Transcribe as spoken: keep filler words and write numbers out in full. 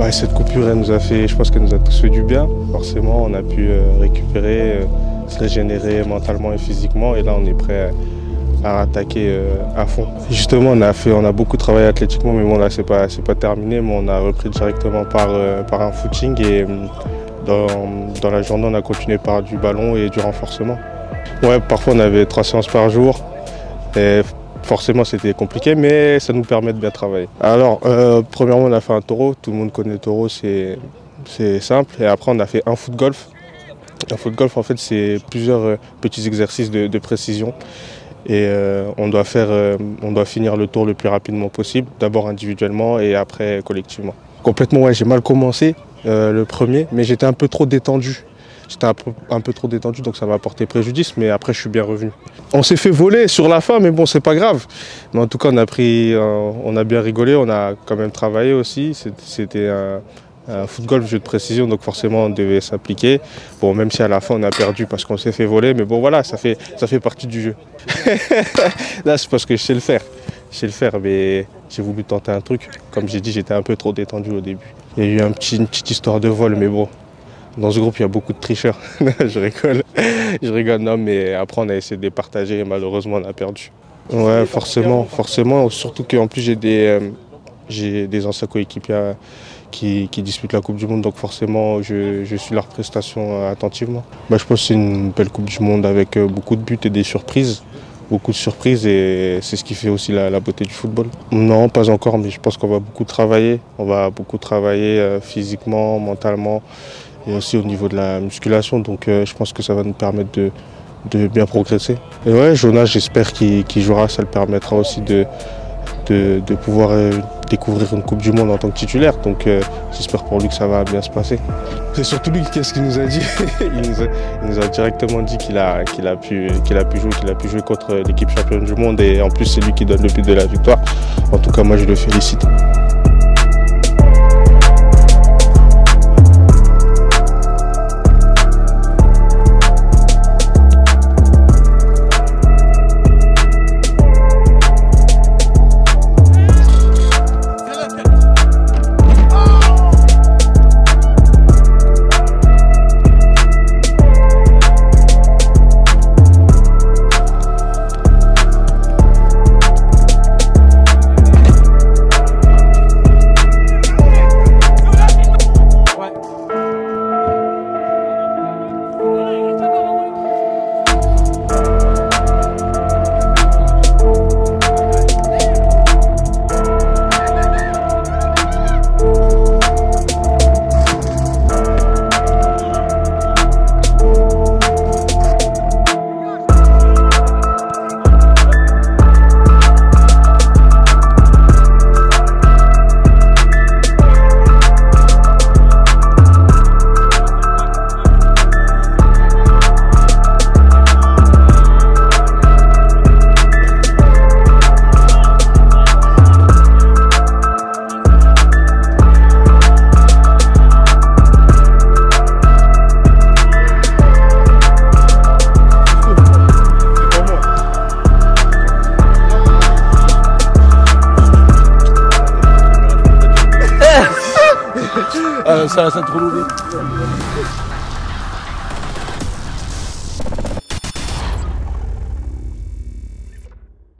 Ouais, cette coupure, elle nous a fait, je pense qu'elle nous a tous fait du bien. Forcément, on a pu euh, récupérer, euh, se régénérer mentalement et physiquement. Et là, on est prêt à, à attaquer euh, à fond. Et justement, on a, fait, on a beaucoup travaillé athlétiquement, mais bon, là, c'est pas, c'est pas terminé. Mais on a repris directement par, euh, par un footing. Et dans, dans la journée, on a continué par du ballon et du renforcement. Ouais, parfois, on avait trois séances par jour. Et forcément, c'était compliqué, mais ça nous permet de bien travailler. Alors, euh, premièrement, on a fait un taureau. Tout le monde connaît le taureau, c'est simple. Et après, on a fait un foot golf. Un foot golf, en fait, c'est plusieurs euh, petits exercices de, de précision. Et euh, on, doit faire, euh, on doit finir le tour le plus rapidement possible, d'abord individuellement et après collectivement. Complètement, ouais, j'ai mal commencé euh, le premier, mais j'étais un peu trop détendu. J'étais un peu, un peu trop détendu, donc ça m'a porté préjudice, mais après je suis bien revenu. On s'est fait voler sur la fin, mais bon, c'est pas grave. Mais en tout cas, on a, pris, euh, on a bien rigolé, on a quand même travaillé aussi. C'était un, un foot golf, jeu de précision, donc forcément on devait s'appliquer. Bon, même si à la fin on a perdu parce qu'on s'est fait voler, mais bon voilà, ça fait, ça fait partie du jeu. Là, c'est parce que je sais le faire. Je sais le faire, mais j'ai voulu tenter un truc. Comme j'ai dit, j'étais un peu trop détendu au début. Il y a eu un petit, une petite histoire de vol, mais bon. Dans ce groupe, il y a beaucoup de tricheurs. Je rigole. Je rigole, non, mais après, on a essayé de les partager et malheureusement, on a perdu. Ouais, forcément, forcément. Surtout qu'en plus, j'ai des, euh, j'ai des anciens coéquipiers qui, qui disputent la Coupe du Monde, donc forcément, je, je suis leurs prestations attentivement. Bah, je pense que c'est une belle Coupe du Monde avec beaucoup de buts et des surprises. Beaucoup de surprises et c'est ce qui fait aussi la, la beauté du football. Non, pas encore, mais je pense qu'on va beaucoup travailler. On va beaucoup travailler euh, physiquement, mentalement. Et aussi au niveau de la musculation, donc euh, je pense que ça va nous permettre de, de bien progresser. Et ouais, Jonas, j'espère qu'il qu'il jouera, ça le permettra aussi de, de, de pouvoir euh, découvrir une Coupe du Monde en tant que titulaire, donc euh, j'espère pour lui que ça va bien se passer. C'est surtout lui, qu'est-ce qu'il nous a dit? il, nous a, il nous a directement dit qu'il a, qu'il a, pu, qu'il a pu jouer, qu'il a pu jouer contre l'équipe championne du monde et en plus c'est lui qui donne le but de la victoire. En tout cas, moi je le félicite. Ah, ça, ça te relève.